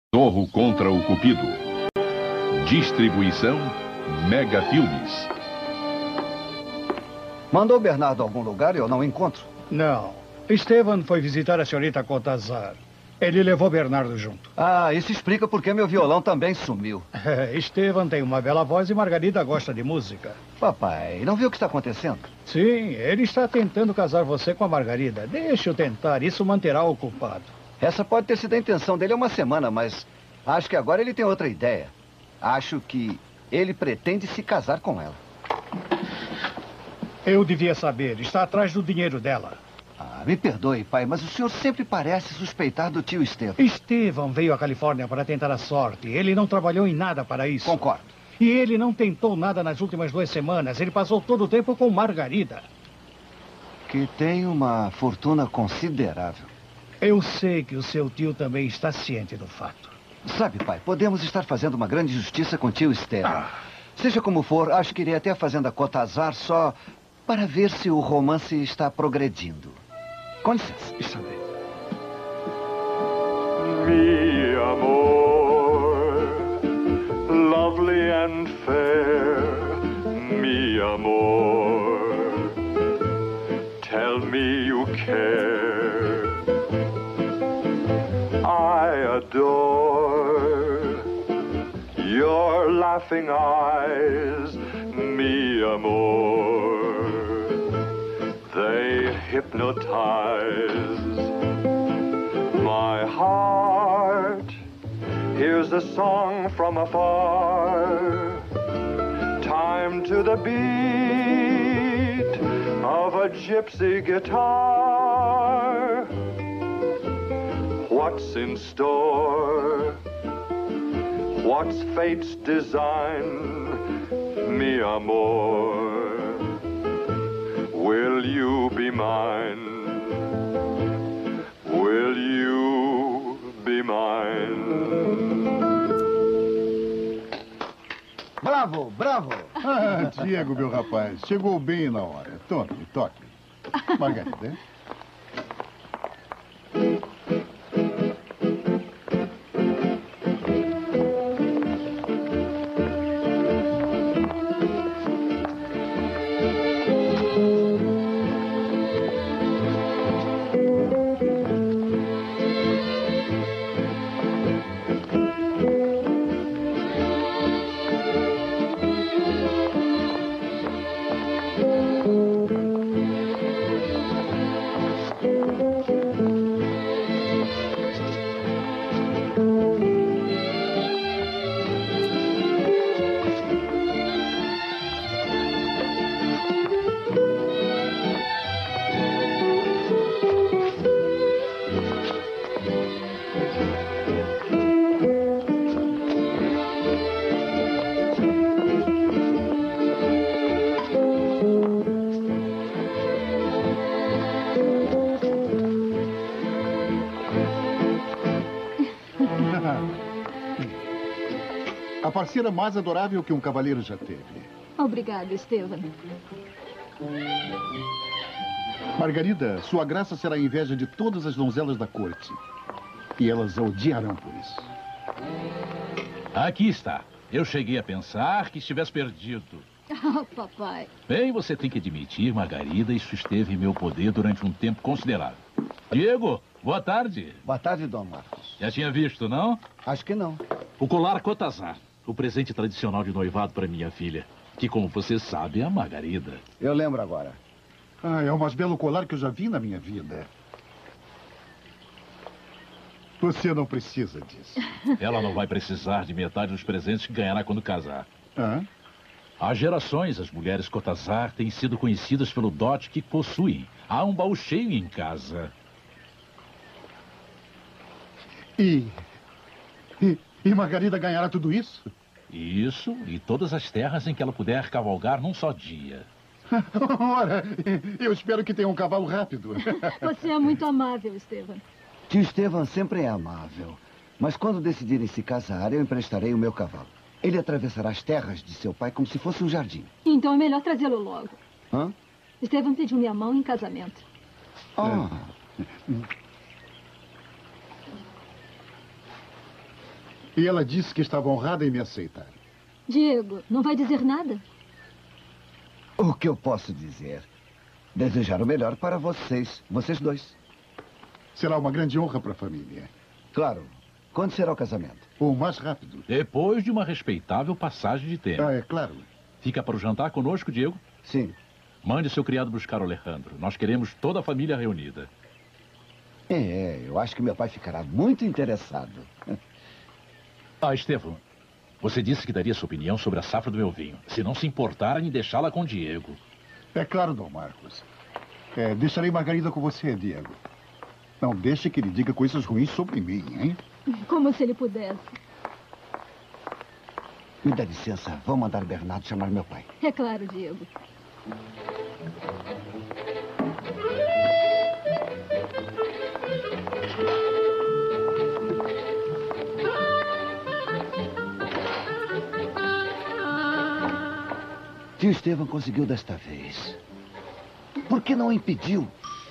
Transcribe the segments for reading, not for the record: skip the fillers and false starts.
Zorro contra o Cupido. Distribuição Mega Filmes. Mandou o Bernardo a algum lugar e eu não encontro. Não. Estevan foi visitar a senhorita Cortazar. Ele levou Bernardo junto. Ah, isso explica por que meu violão também sumiu. Estevan tem uma bela voz e Margarida gosta de música. Papai, não viu o que está acontecendo? Sim, ele está tentando casar você com a Margarida. Deixe-o tentar, isso manterá ocupado. Essa pode ter sido a intenção dele há uma semana, mas acho que agora ele tem outra ideia. Acho que ele pretende se casar com ela. Eu devia saber. Está atrás do dinheiro dela. Ah, me perdoe, pai, mas o senhor sempre parece suspeitar do tio Estevam. Estevam veio à Califórnia para tentar a sorte. Ele não trabalhou em nada para isso. Concordo. E ele não tentou nada nas últimas 2 semanas. Ele passou todo o tempo com Margarida. Que tem uma fortuna considerável. Eu sei que o seu tio também está ciente do fato. Sabe, pai, podemos estar fazendo uma grande justiça com o tio Estevam. Seja como for, acho que irei até a fazenda Cortazar só para ver se o romance está progredindo. Com licença. Está bem. Mi amor, lovely and fair, mi amor, tell me you care. I adore your laughing eyes, mi amor. They hypnotize my heart. Here's a song from afar. Time to the beat of a gypsy guitar. What's in store? What's fate's design? Mi amor, will you be mine? Will you be mine? Bravo, bravo. Ah, Diego, meu rapaz, chegou bem na hora. Tome, toque. Margarida, hein? A parceira mais adorável que um cavaleiro já teve. Obrigada, Estevan. Margarida, sua graça será a inveja de todas as donzelas da corte. E elas a odiarão por isso. Aqui está. Eu cheguei a pensar que estivesse perdido. Ah, papai. Bem, você tem que admitir, Margarida, isso esteve em meu poder durante um tempo considerável. Diego, boa tarde. Boa tarde, Dom Marcos. Já tinha visto, não? Acho que não. O colar Cortazar. O presente tradicional de noivado para minha filha. Que, como você sabe, é a Margarida. Eu lembro agora. Ah, é o mais belo colar que eu já vi na minha vida. Você não precisa disso. Ela não vai precisar de metade dos presentes que ganhará quando casar. Hã? Há gerações, as mulheres Cortazar têm sido conhecidas pelo dote que possuem. Há um baú cheio em casa. E Margarida ganhará tudo isso? Isso, e todas as terras em que ela puder cavalgar num só dia. Ora, eu espero que tenha um cavalo rápido. Você é muito amável, Estevan. Tio Estevam sempre é amável. Mas quando decidirem se casar, eu emprestarei o meu cavalo. Ele atravessará as terras de seu pai como se fosse um jardim. Então é melhor trazê-lo logo. Hã? Estevan pediu minha mão em casamento. Ah. E ela disse que estava honrada em me aceitar. Diego, não vai dizer nada? O que eu posso dizer? Desejar o melhor para vocês dois. Será uma grande honra para a família. Claro. Quando será o casamento? O mais rápido. Depois de uma respeitável passagem de tempo. Ah, é claro. Fica para o jantar conosco, Diego? Sim. Mande seu criado buscar o Alejandro. Nós queremos toda a família reunida. Eu acho que meu pai ficará muito interessado. Ah, Estevão, você disse que daria sua opinião sobre a safra do meu vinho. Se não se importar em deixá-la com Diego. É claro, Dom Marcos. Deixarei Margarida com você, Diego. Não deixe que ele diga coisas ruins sobre mim, hein? Como se ele pudesse. Me dá licença. Vou mandar Bernardo chamar meu pai. É claro, Diego. Tio Estevão conseguiu desta vez. Por que não impediu?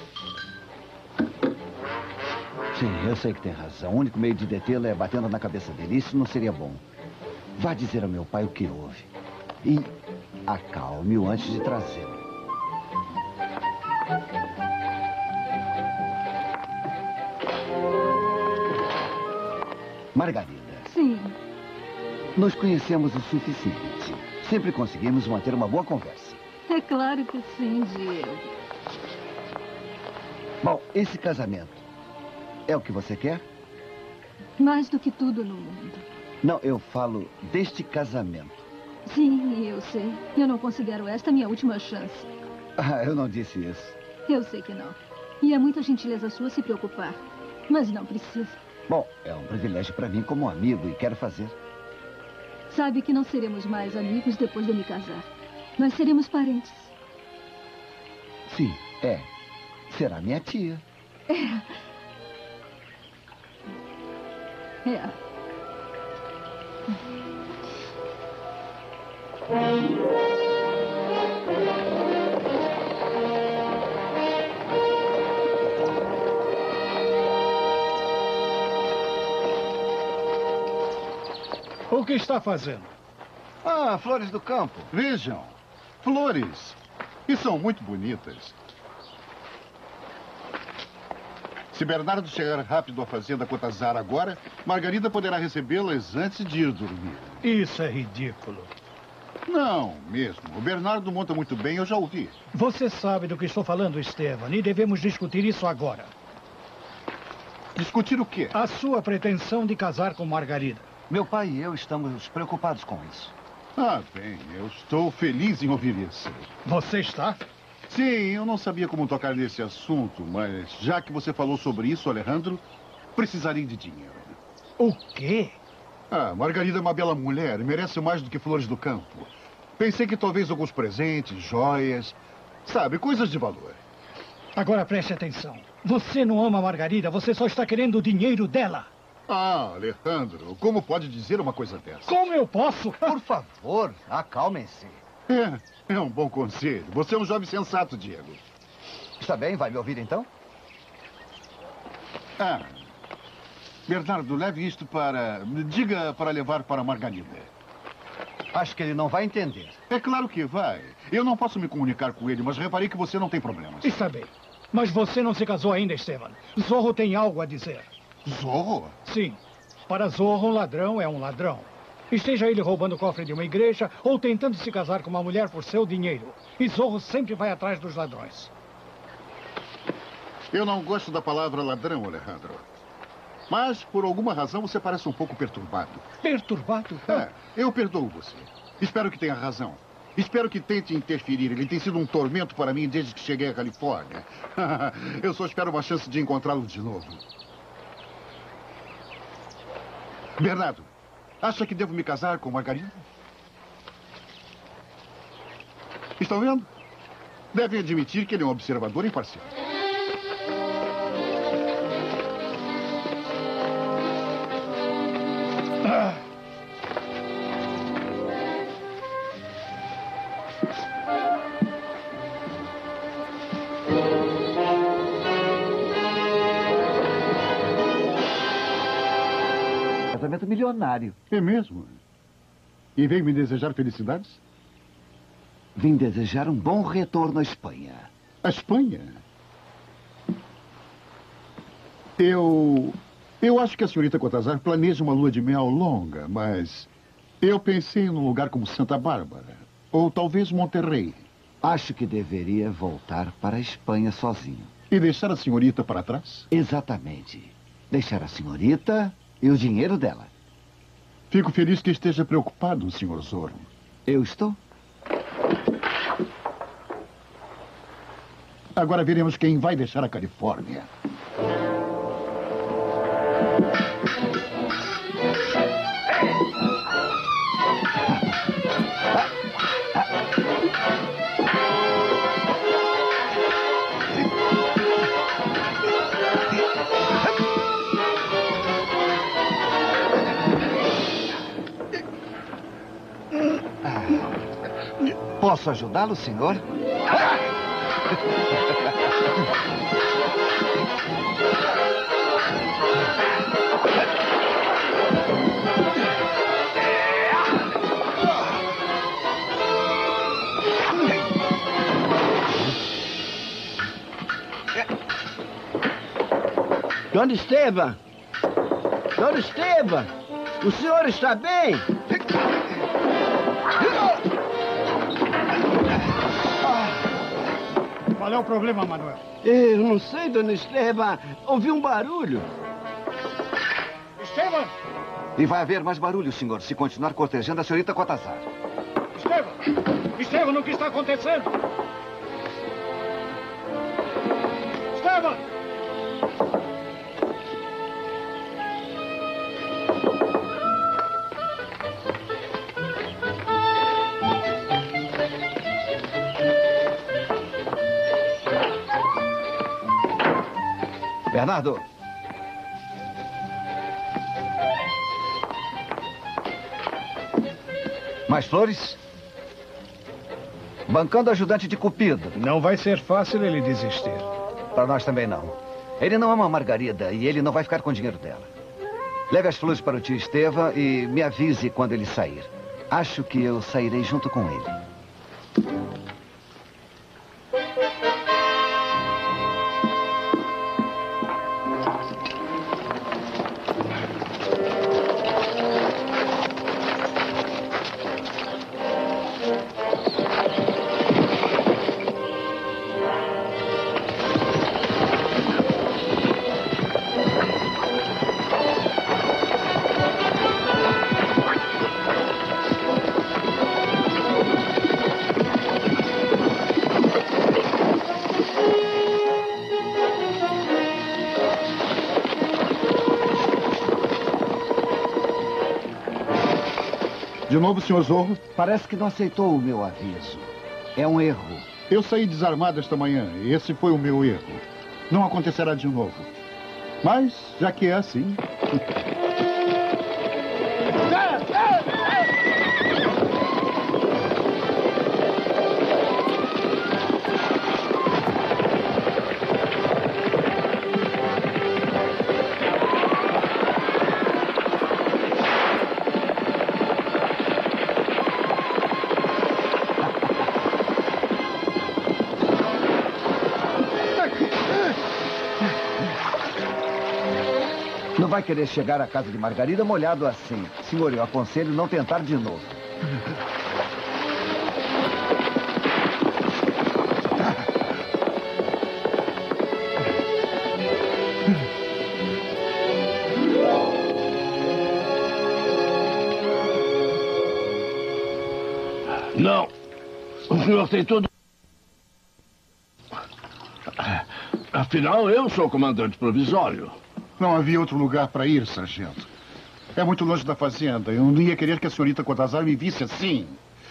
Sim, eu sei que tem razão. O único meio de detê-lo é batendo na cabeça dele. Isso não seria bom. Vá dizer ao meu pai o que houve. E acalme-o antes de trazê-lo. Margarida. Sim. Nos conhecemos o suficiente. Sempre conseguimos manter uma boa conversa. É claro que sim, Diego. Bom, esse casamento é o que você quer? Mais do que tudo no mundo. Não, eu falo deste casamento. Sim, eu sei. Eu não considero esta minha última chance. Ah, eu não disse isso. Eu sei que não. E é muita gentileza sua se preocupar. Mas não precisa. Bom, é um privilégio para mim como amigo e quero fazer. Sabe que não seremos mais amigos depois de eu me casar. Nós seremos parentes. Sim, é. Será minha tia. É. O que está fazendo? Ah, flores do campo. Vejam, flores. E são muito bonitas. Se Bernardo chegar rápido à fazenda Cotazar agora, Margarida poderá recebê-las antes de ir dormir. Isso é ridículo. Não, mesmo. O Bernardo monta muito bem, eu já ouvi. Você sabe do que estou falando, Estevan, e devemos discutir isso agora. Discutir o quê? A sua pretensão de casar com Margarida. Meu pai e eu estamos preocupados com isso. Ah, bem, eu estou feliz em ouvir isso. Você está? Sim, eu não sabia como tocar nesse assunto, mas já que você falou sobre isso, Alejandro, precisarei de dinheiro. O quê? Ah, Margarida é uma bela mulher e merece mais do que flores do campo. Pensei que talvez alguns presentes, joias, sabe, coisas de valor. Agora preste atenção. Você não ama Margarida, você só está querendo o dinheiro dela. Ah, Alejandro, como pode dizer uma coisa dessa? Como eu posso? Por favor, acalmem-se. É um bom conselho. Você é um jovem sensato, Diego. Está bem, vai me ouvir então? Ah, Bernardo, leve isto para... Diga para levar para Margarida. Acho que ele não vai entender. É claro que vai. Eu não posso me comunicar com ele, mas reparei que você não tem problemas. Está bem. Mas você não se casou ainda, Estevan. Zorro tem algo a dizer. Zorro? Sim. Para Zorro, um ladrão é um ladrão. Esteja ele roubando o cofre de uma igreja ou tentando se casar com uma mulher por seu dinheiro. E Zorro sempre vai atrás dos ladrões. Eu não gosto da palavra ladrão, Alejandro. Mas, por alguma razão, você parece um pouco perturbado. Perturbado? Eu perdoo você. Espero que tenha razão. Espero que tente interferir. Ele tem sido um tormento para mim desde que cheguei à Califórnia. Eu só espero uma chance de encontrá-lo de novo. Bernardo, acha que devo me casar com Margarida? Estão vendo? Devem admitir que ele é um observador imparcial. casamento milionário. É mesmo? E veio me desejar felicidades? Vim desejar um bom retorno à Espanha. A Espanha? Eu acho que a senhorita Cortázar planeja uma lua de mel longa, mas eu pensei num lugar como Santa Bárbara, ou talvez Monterrey. Acho que deveria voltar para a Espanha sozinho. E deixar a senhorita para trás? Exatamente. Deixar a senhorita e o dinheiro dela. Fico feliz que esteja preocupado, Sr. Zorro. Eu estou? Agora veremos quem vai deixar a Califórnia. Posso ajudá-lo, senhor? Dona Esteban! Dona Esteban! O senhor está bem? Qual é o problema, Manuel? Eu não sei, Dona Esteban. Ouvi um barulho. Esteban! E vai haver mais barulho, senhor, se continuar cortejando a senhorita Cortázar. Esteban! Esteban, o que está acontecendo? Esteban! Bernardo! Mais flores? Bancando ajudante de Cupido. Não vai ser fácil ele desistir. Para nós também não. Ele não ama Margarida e ele não vai ficar com o dinheiro dela. Leve as flores para o tio Esteban e me avise quando ele sair. Acho que eu sairei junto com ele. De novo, Sr. Zorro? Parece que não aceitou o meu aviso. É um erro. Eu saí desarmado esta manhã e esse foi o meu erro. Não acontecerá de novo. Mas, já que é assim... Não vai querer chegar à casa de Margarida molhado assim. Senhor, eu aconselho não tentar de novo. Não. O senhor tem todo... Afinal, eu sou o comandante provisório. Não havia outro lugar para ir, sargento. É muito longe da fazenda. Eu não ia querer que a senhorita Cortázar me visse assim.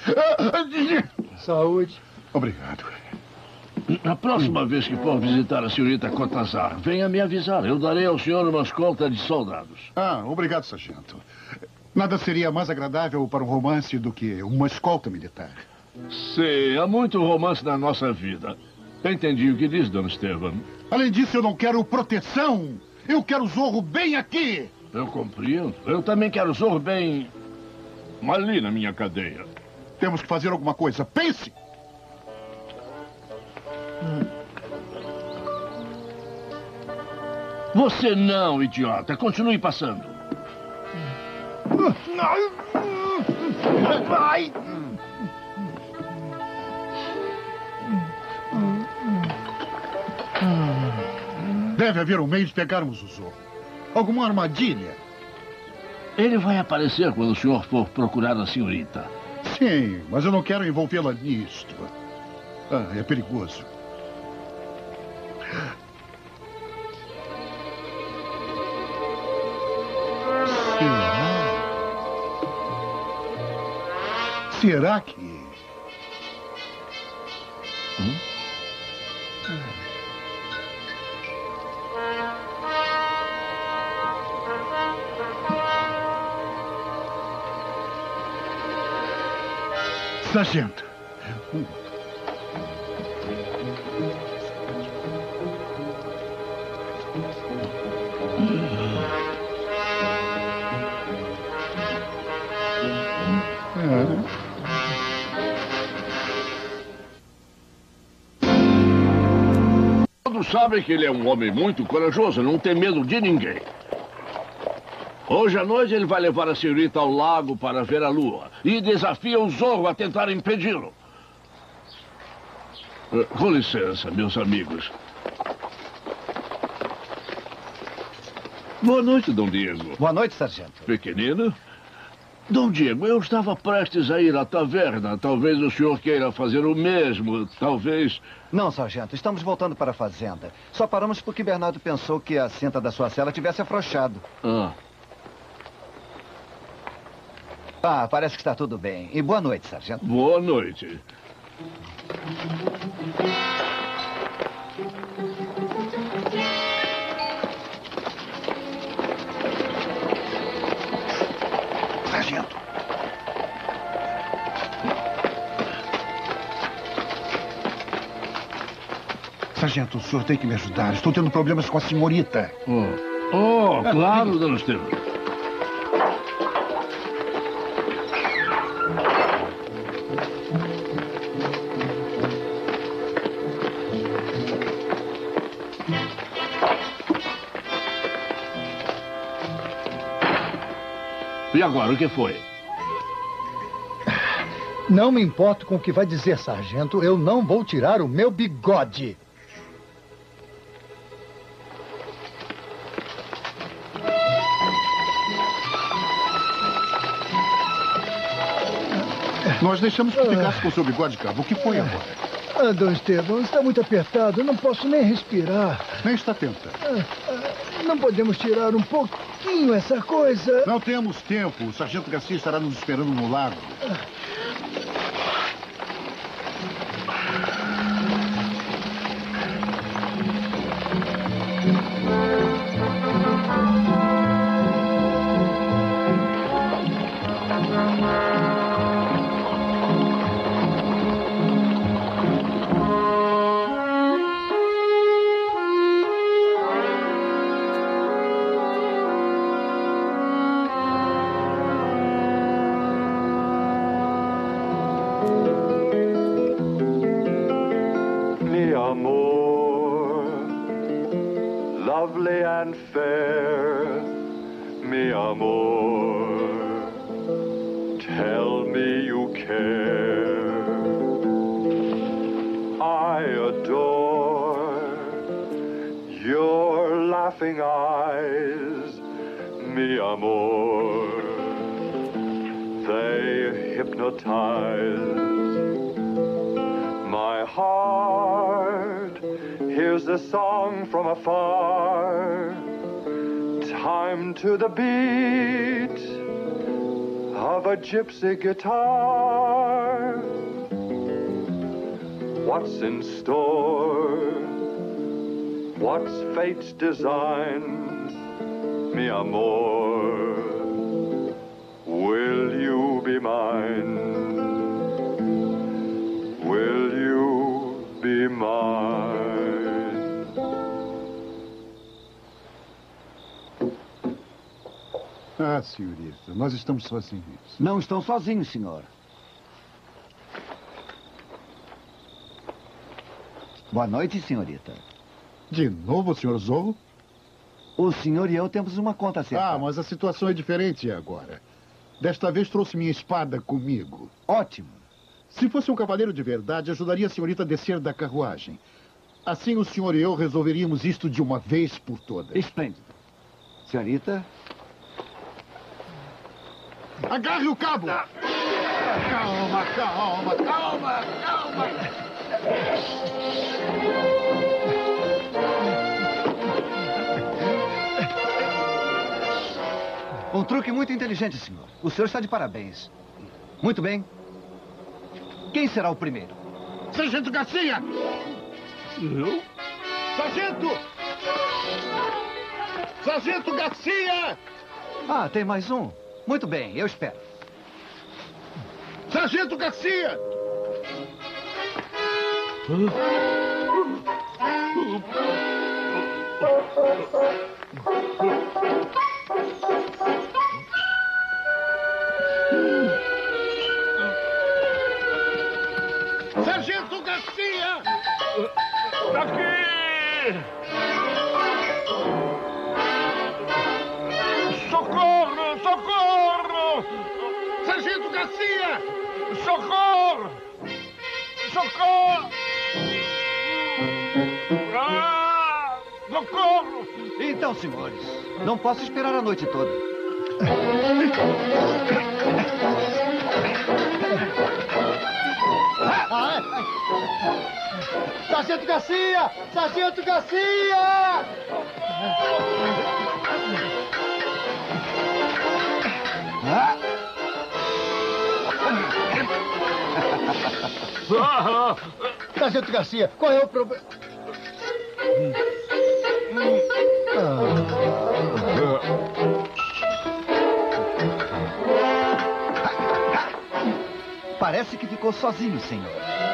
Saúde. Obrigado. Na próxima vez que for visitar a senhorita Cortázar, venha me avisar. Eu darei ao senhor uma escolta de soldados. Obrigado, sargento. Nada seria mais agradável para um romance do que uma escolta militar. Sim, há muito romance na nossa vida. Entendi o que diz, Dona Esteban. Além disso, eu não quero proteção. Eu quero o Zorro bem aqui. Eu compreendo. Eu também quero Zorro bem... ali na minha cadeia. Temos que fazer alguma coisa. Pense! Você não, idiota. Continue passando. Vai! Deve haver um meio de pegarmos o Zorro. Alguma armadilha? Ele vai aparecer quando o senhor for procurar a senhorita. Sim, mas eu não quero envolvê-la nisto. É perigoso. Será que... Sargento. Todos sabem que ele é um homem muito corajoso, não tem medo de ninguém. Hoje à noite ele vai levar a senhorita ao lago para ver a lua e desafia o Zorro a tentar impedi-lo. Com licença, meus amigos. Boa noite, Dom Diego. Boa noite, sargento. Pequenino? Dom Diego, eu estava prestes a ir à taverna. Talvez o senhor queira fazer o mesmo. Talvez... Não, sargento. Estamos voltando para a fazenda. Só paramos porque Bernardo pensou que a cinta da sua cela tivesse afrouxado. Parece que está tudo bem. E boa noite, sargento. Boa noite. Sargento. Sargento, o senhor tem que me ajudar. Estou tendo problemas com a senhorita. Claro, Dona Estevam. E agora, o que foi? Não me importo com o que vai dizer, sargento. Eu não vou tirar o meu bigode. Nós deixamos que ficasse com o seu bigode, cabo. O que foi agora? Dom Estevam, está muito apertado. Eu não posso nem respirar. Nem está tentando. Não podemos tirar um pouquinho essa coisa? Não temos tempo. O sargento Garcia estará nos esperando no lago. Lovely and fair, mi amor, tell me you care. I adore your laughing eyes, mi amor, they hypnotize my heart. Here's the song from afar, time to the beat of a gypsy guitar. What's in store? What's fate's design? Mi amor, will you be mine? Will you be mine? Ah, senhorita, nós estamos sozinhos. Não estão sozinhos, senhor. Boa noite, senhorita. De novo, senhor Zorro? O senhor e eu temos uma conta a acertar. Ah, mas a situação é diferente agora. Desta vez trouxe minha espada comigo. Ótimo. Se fosse um cavaleiro de verdade, ajudaria a senhorita a descer da carruagem. Assim o senhor e eu resolveríamos isto de uma vez por todas. Esplêndido. Senhorita? Agarre o cabo! Calma, calma, calma, calma! Um truque muito inteligente, senhor. O senhor está de parabéns. Muito bem. Quem será o primeiro? Sargento Garcia! Eu? Sargento! Sargento Garcia! Ah, tem mais um? Muito bem, eu espero. Sargento Garcia! Sargento Garcia! Daqui! Socorro! Socorro! Sargento Garcia! Socorro! Socorro! Ah! Socorro! Então, senhores, não posso esperar a noite toda. Sargento Garcia! Sargento Garcia! Sargento Garcia, qual é o problema? Parece que ficou sozinho, senhor.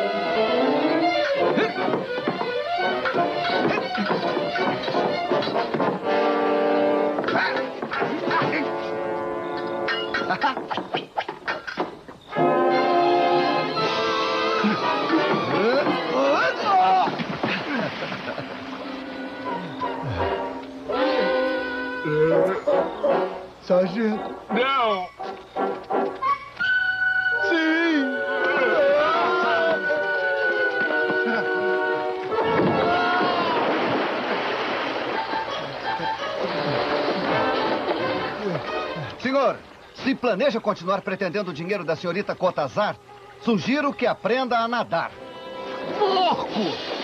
Sargento. Não! Sim! Senhor, se planeja continuar pretendendo o dinheiro da senhorita Cotazar, sugiro que aprenda a nadar. Porco!